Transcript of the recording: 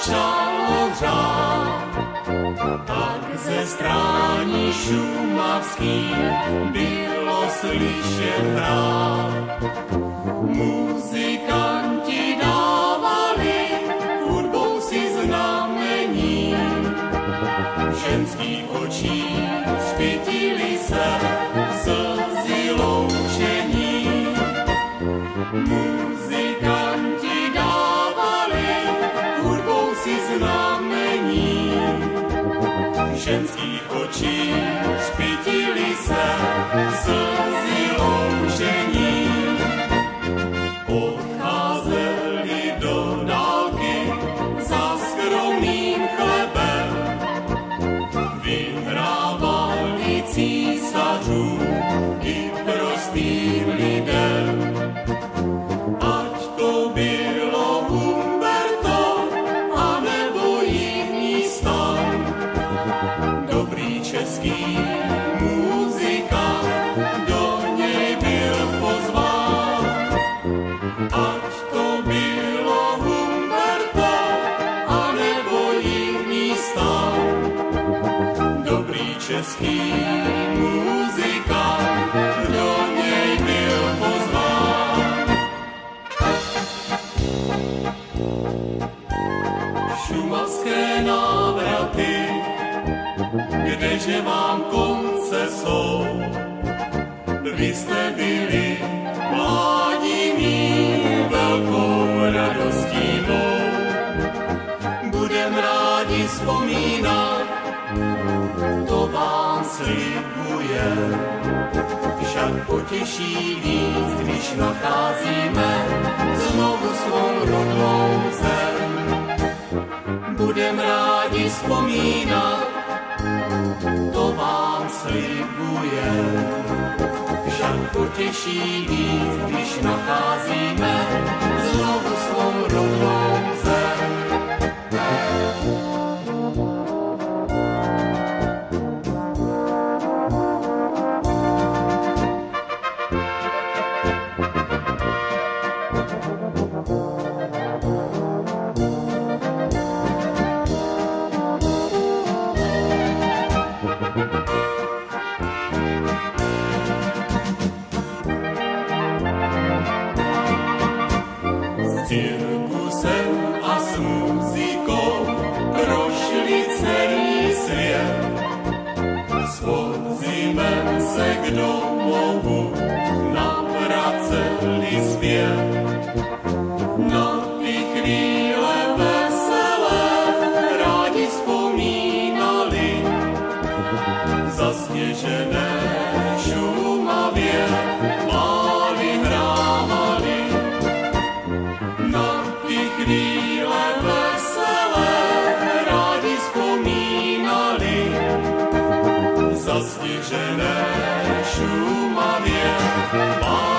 začalo hřát, tak ze strání šumavských bylo slyšet hrát. Muzikanti dávali hudbou si znamení, ženských očí zpytili se slzy loučení. Muzikanti dávali hudbou si znamení, ženských očí zpytili se slzy loučení. Odcházeli do dálky za skromným chlebem, vyhrávali císařům i prostým lidem. Ať to bylo Humberto, anebo jiný stan, dobrý český muzikant do něj byl pozván. Ať to bylo Humberto, anebo jiný stan, dobrý český muzikant do něj byl pozván. Šumavské návraty, kdeže vám konce jsou, vy jste byli mládí mý velkou radostí mou. Budem rádi vzpomínat, to vám slibujem, však potěší víc, když nacházíme znovu svou rodnou zem. Budem rádi vzpomínat, to vám slibujem, však potěší víc, když nacházíme znovu svou rodnou zem. Cirkusem a s muzikou prošli celý svět. S podzimem se k domovu navraceli zpět. Na ty chvíle veselé rádi vzpomínali, zasněžené Šumavě báli hrávali. Na ty chvíle veselé rádi vzpomínali, zasněžené Šumavě báli.